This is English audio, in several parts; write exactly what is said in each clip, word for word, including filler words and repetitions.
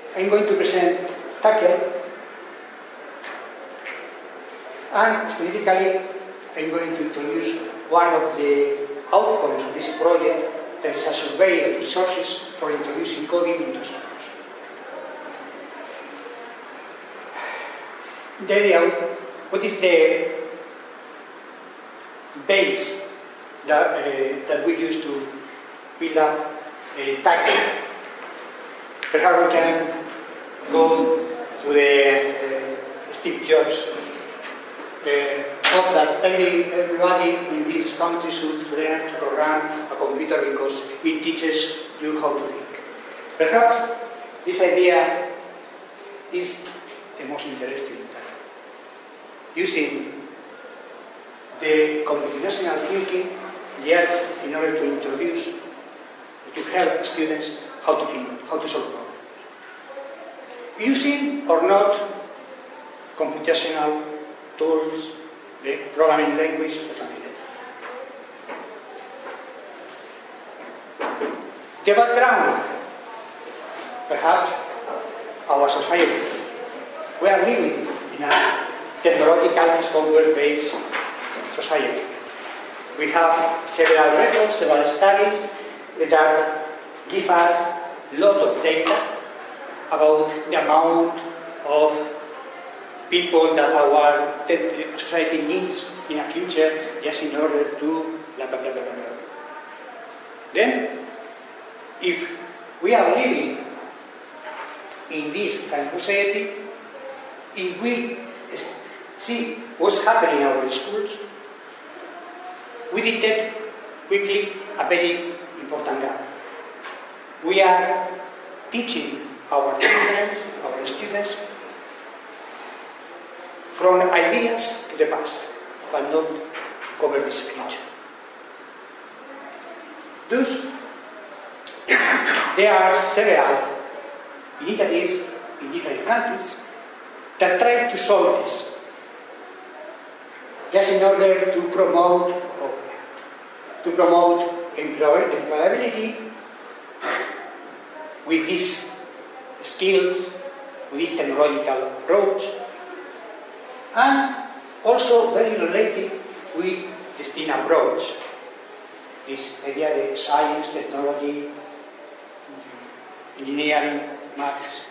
I'm going to present Tackle, and specifically I'm going to introduce one of the outcomes of this project, that is a survey of resources for introducing coding into schools. The idea, what is the base that, uh, that we use to build up a Tackle? Perhaps we can go to the uh, Steve Jobs uh, thought that every, everybody in this country should learn to program a computer because it teaches you how to think. Perhaps this idea is the most interesting in Tackle. Using the computational thinking, yes, in order to introduce, to help students how to think, how to solve problems. Using or not computational tools, the programming language, or something like that. The background, perhaps our society. We are living in a technological software-based society. We have several records, several studies that give us a lot of data about the amount of people that our society needs in a future just in order to blah, blah, blah, blah, blah. Then, if we are living in this kind of society, if we see what's happening in our schools, we detect quickly a very important gap. We are teaching our children, our students, from ideas to the past, but not to cover this future. Thus, there are several initiatives in different countries that try to solve this, just in order to promote to promote employability with these skills, with this technological approach, and also very related with the STEAM approach. This idea of science, technology, engineering, maths,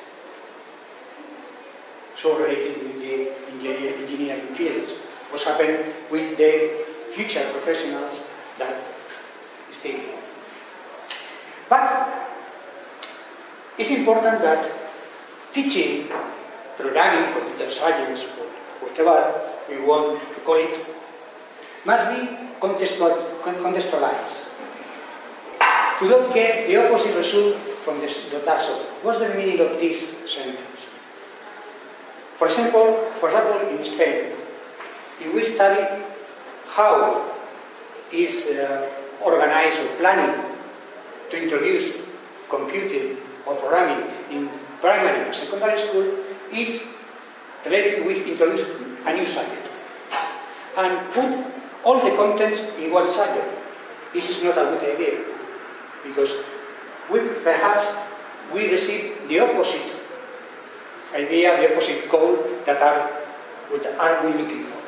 so related with the engineering fields. What's happened with the future professionals that stay here. But it's important that teaching, programming, computer science, or whatever we want to call it, must be contextualized. To not get the opposite result from the data. What's the meaning of this sentence? For example, for example, in Spain, if we study how is uh, organized or planning to introduce computing or programming in primary or secondary school, is related with introducing a new subject and put all the contents in one subject. This is not a good idea, because we perhaps we receive the opposite idea, the opposite goal that are what are we looking for.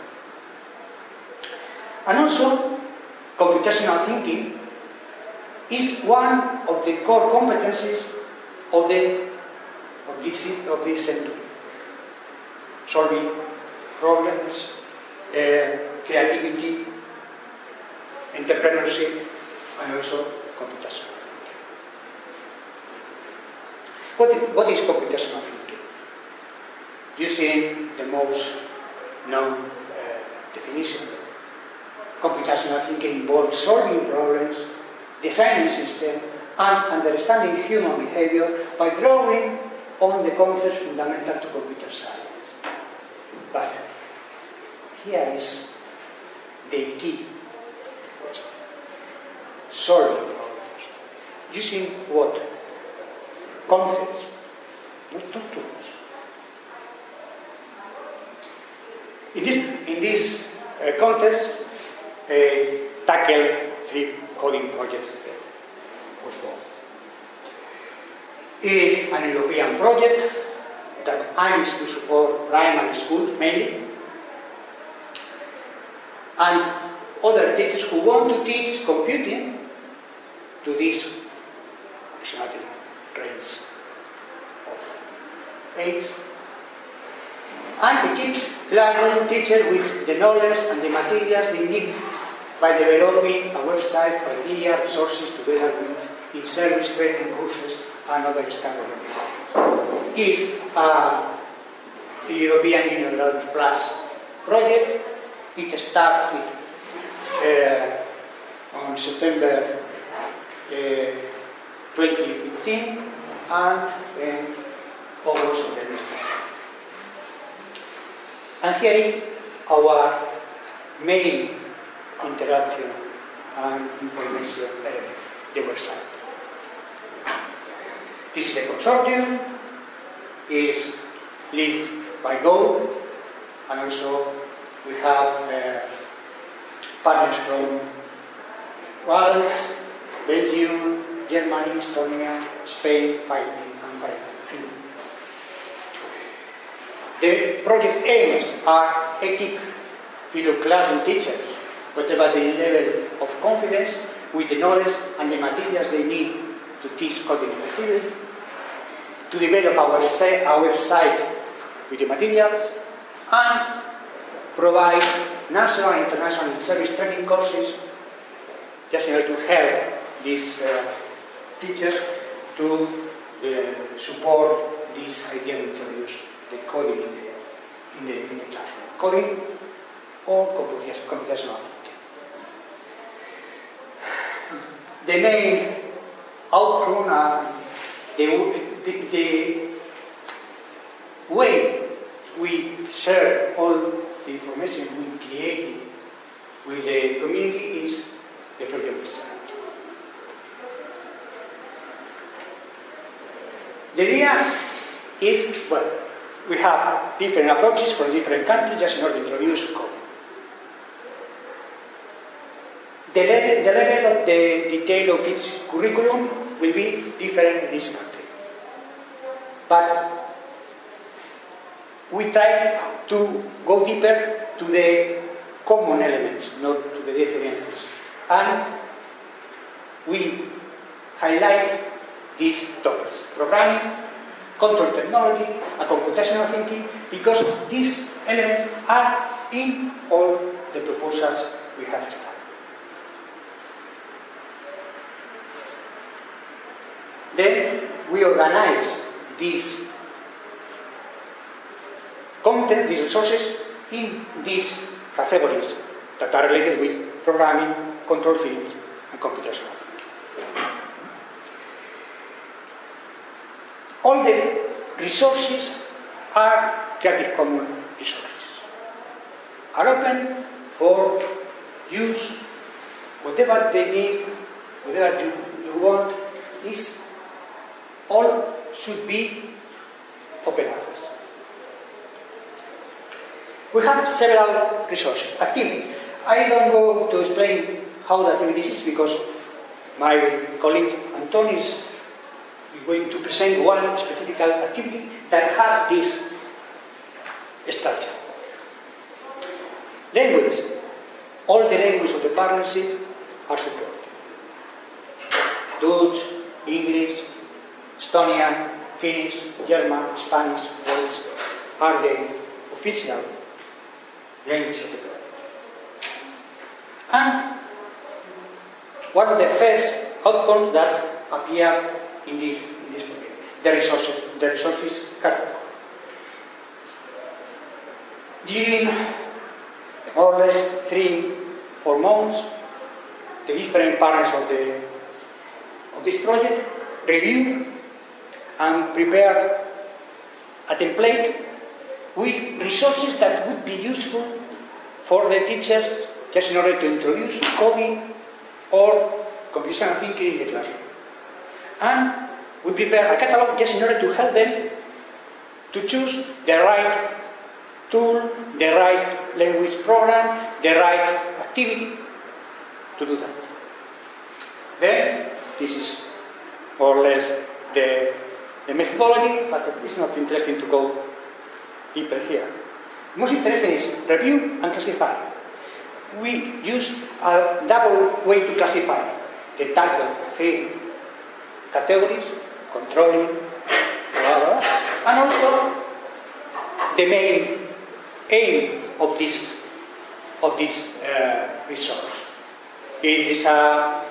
And also, computational thinking is one of the core competencies of the of this of this century. Solving problems, uh, creativity, entrepreneurship, and also computational thinking. What is, what is computational thinking? Using the most known uh, definition, computational thinking involves solving problems, designing systems, and understanding human behavior by drawing on the concepts fundamental to computer science. But here is the key question. Solving problems. Using what? Concepts, not tools. In this, in this uh, context, a Tackle three coding project was born. is an European project that aims to support primary schools mainly, and other teachers who want to teach computing to this approximately range of age, and equips classroom teachers with the knowledge and the materials they need by developing a website, criteria, resources together with in-service training courses and other standard materials. It's a European Union Erasmus Plus project. It started uh, on September uh, twenty fifteen and in August of the next year. And here is our main interaction and information element, the website. This is the consortium, is led by Go, and also we have uh, partners from Wales, Belgium, Germany, Estonia, Spain, Finland, and Finland. The project aims are equip fellow classroom teachers, whatever the level of confidence, with the knowledge and the materials they need to teach coding effectively, to develop our, our site with the materials, and provide national and international service training courses just in order to help these uh, teachers to uh, support this idea to introduce the coding in the, in the, in the classroom. Coding or computational thinking. The main outcome and the, the, the way we share all the information we create with the community is the project website. The idea is, well, we have different approaches from different countries just in order to introduce coding. The level, the level of the detail of each curriculum will be different in each country. But we try to go deeper to the common elements, not to the differences. And we highlight these topics: programming, control technology, and computational thinking, because these elements are in all the proposals we have started. Then we organize these content, these resources, in these categories that are related with programming, control theory, and computational thinking. All the resources are Creative Commons resources, are open for use. Whatever they need, whatever you, you want, is all should be open access. We have several resources, activities. I don't go to explain how the activities is because my colleague Anton is going to present one specific activity that has this structure. Language. All the languages of the partnership are supported. Dutch, English, Estonian, Finnish, German, Spanish, Welsh are the official languages of the project. And one of the first outcomes that appear in this, in this project, the resources, the resources catalog. During more or less three, four months, the different partners of the of this project review and prepare a template with resources that would be useful for the teachers just in order to introduce coding or computational thinking in the classroom. And we prepare a catalog just in order to help them to choose the right tool, the right language program, the right activity to do that. Then, this is more or less the the methodology, but it's not interesting to go deeper here. Most interesting is review and classify. We use a double way to classify. The tackle three categories, controlling, blah, blah, blah, and also the main aim of this of this uh, resource. It is a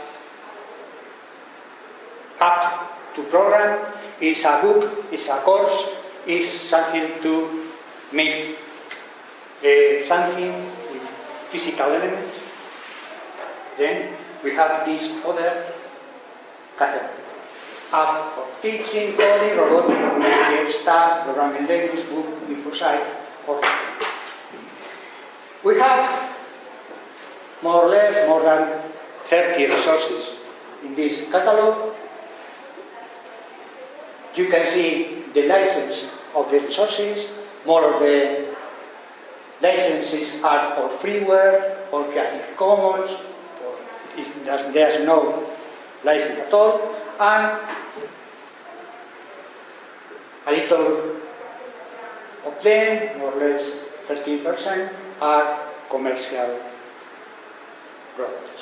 app to program, it's a book, it's a course, it's something to make uh, something with physical elements. Then we have this other category. App for teaching, coding, robotic, media, staff, programming language, book, info site, or we have more or less more than thirty resources in this catalog. You can see the license of the resources. More of the licenses are for freeware or Creative Commons, or there's no license at all, and a little of them, more or less thirteen percent, are commercial products.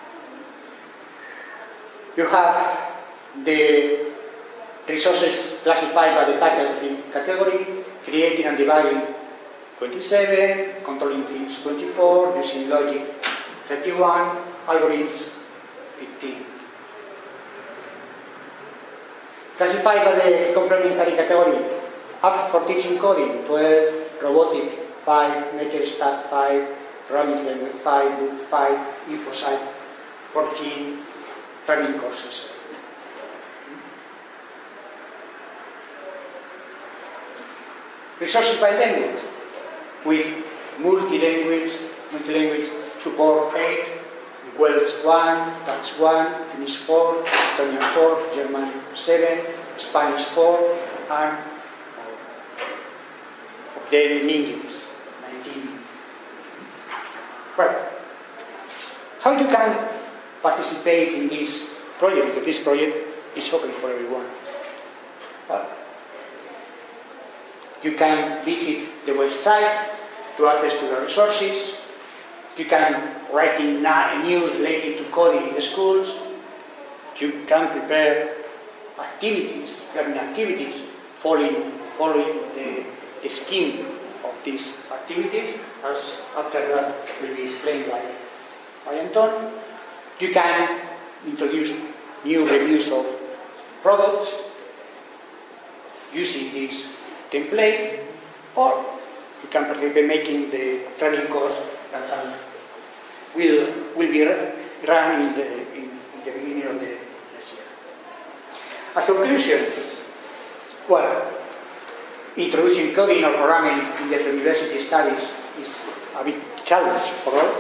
You have the resources classified by the title three category, creating and debugging twenty-seven, controlling things twenty-four, using logic thirty-one, algorithms fifteen. Classified by the complementary category, app for teaching coding twelve, robotic five, maker staff five, programming language five, book five, info site fourteen, training courses. Resources by language, with multi-language, multi-language support eight, Welsh one, Dutch one, Finnish four, Estonian four, German seven, Spanish four, and then in English nineteen. Right. How you can participate in this project? Because this project is open for everyone. Well, you can visit the website to access to the resources. You can write in news related to coding in the schools. You can prepare activities, learning activities, following, following the, the scheme of these activities, as after that will be explained by, by Anton. You can introduce new reviews of products using this template, or you can participate in making the training course that will, will be run in the, in, in the beginning of the next year. As a conclusion, well, introducing coding or programming in the university studies is a big challenge for all.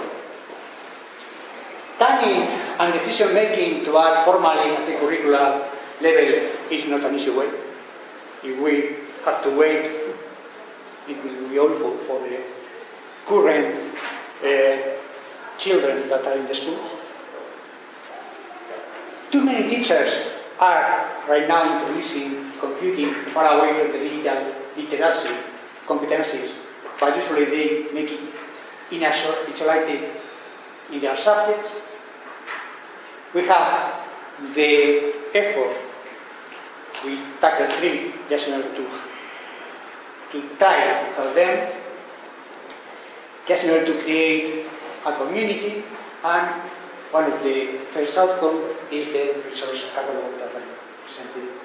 Timing and decision making to add formally at the curricular level is not an easy way. If we have to wait, it will be awful for the current uh, children that are in the schools. Too many teachers are right now introducing computing far away from the digital literacy competencies, but usually they make it in a short, isolated in their subjects. We have the effort we tackle three just in order to, to try to help them, just in order to create a community, and one of the first outcomes is the resource catalog that I presented